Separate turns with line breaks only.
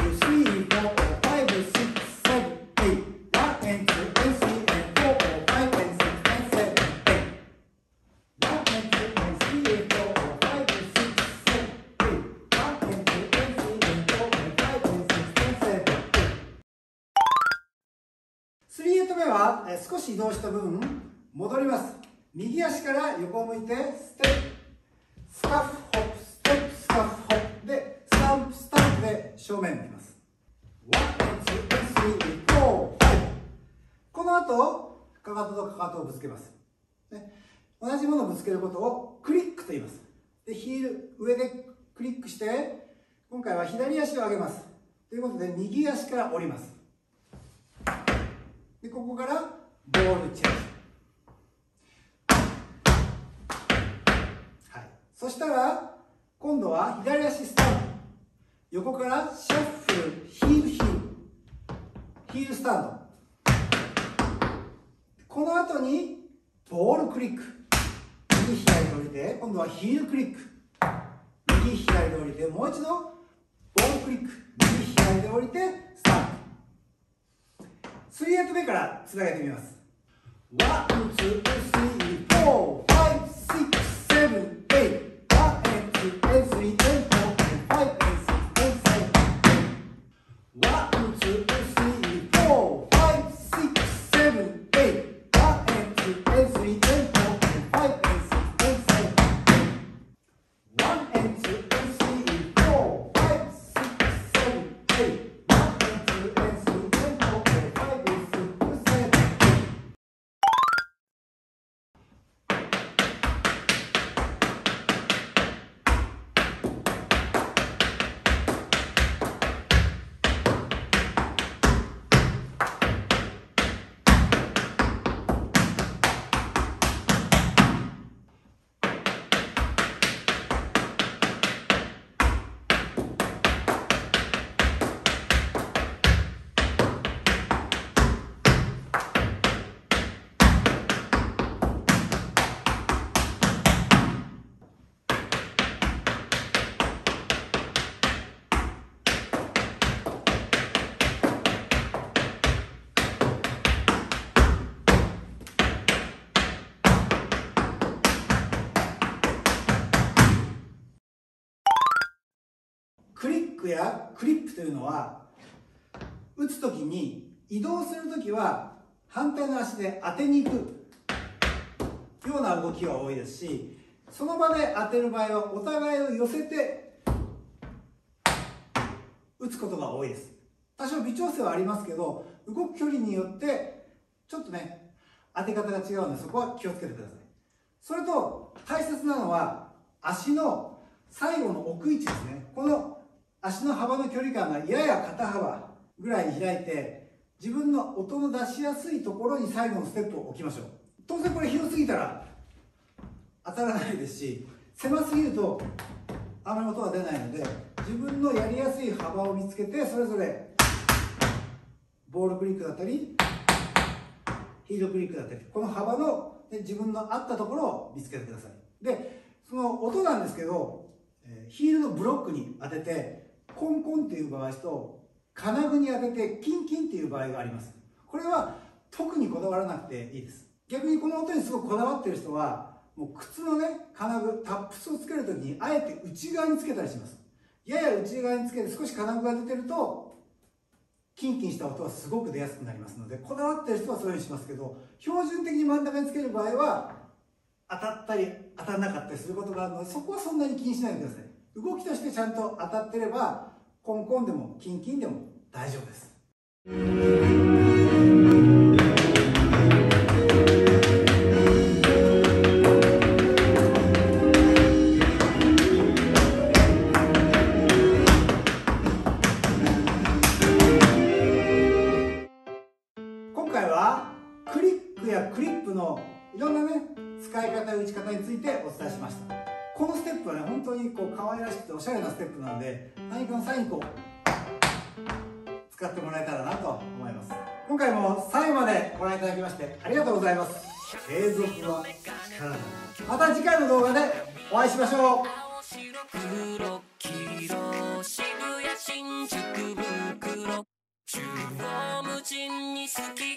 3 4 5 6 7 8 1 and 2 and 3 and 4 5 and 6 and 7 8 1 and 2 and 3 and 4 5 and 6 7 8 1 and 2 and 3 and 4 5 and 6 and 7 8 3 8目は少し移動した分戻ります。右足から横を向いてステップスカッフホップステップスカッフホップでスタンプスタンプで正面に行きます。1 and 2 and 3 4 5この後かかととかかとをぶつけます、ね、同じものをぶつけることをクリックと言います。でヒール上でクリックして今回は左足を上げますということで右足から降ります。でここからボールチェンジ、はい、そしたら今度は左足スタンド、横からシャッフルヒールヒールヒールスタンド、この後にボールクリック、右左で降りて今度はヒールクリック、右左で降りてもう一度ボールクリック、右左で降りてスタンド。3 8目からつなげてみます。1 2 3 4 5 6 7 8 1 and 2 and 3 and 4 and 5 and 6 and 7 1 2 3 4 5 6 7 8 1 and 2 and 3 and 4 and 5 and 6 and 7 1 and 2 and 3 4 5 6 7 8 1 and 2 and 3 and 4 and 5 and 6 and 7クリックやクリップというのは打つときに移動するときは反対の足で当てに行くような動きが多いですし、その場で当てる場合はお互いを寄せて打つことが多いです。多少微調整はありますけど動く距離によってちょっとね当て方が違うのでそこは気をつけてください。それと大切なのは足の最後の置く位置ですね。この足の幅の距離感がやや肩幅ぐらいに開いて、自分の音の出しやすいところに最後のステップを置きましょう。当然これ広すぎたら当たらないですし、狭すぎるとあまり音が出ないので、自分のやりやすい幅を見つけて、それぞれボールクリックだったりヒールクリックだったり、この幅の自分の合ったところを見つけてください。でその音なんですけど、ヒールのブロックに当ててコンコンっていう場合と、金具に当ててキンキンっていう場合があります。これは特にこだわらなくていいです。逆にこの音にすごくこだわってる人は、もう靴のね、金具、タップスをつけるときにあえて内側につけたりします。やや内側につけて少し金具が出てるとキンキンした音はすごく出やすくなりますので、こだわってる人はそういうふうにしますけど、標準的に真ん中につける場合は当たったり当たらなかったりすることがあるので、そこはそんなに気にしないでください。動きとしてちゃんと当たってれば、コンコンでもキンキンでも大丈夫です。今回はクリックやクリップのいろんなね、使い方や打ち方についてお伝えしました。このステップはね、本当に可愛らしくておしゃれなステップなので、何かの際に使ってもらえたらなと思います。今回も最後までご覧いただきましてありがとうございます。継続は力なり。また次回の動画でお会いしましょう。黒黄色渋谷新宿袋中央無尽に好き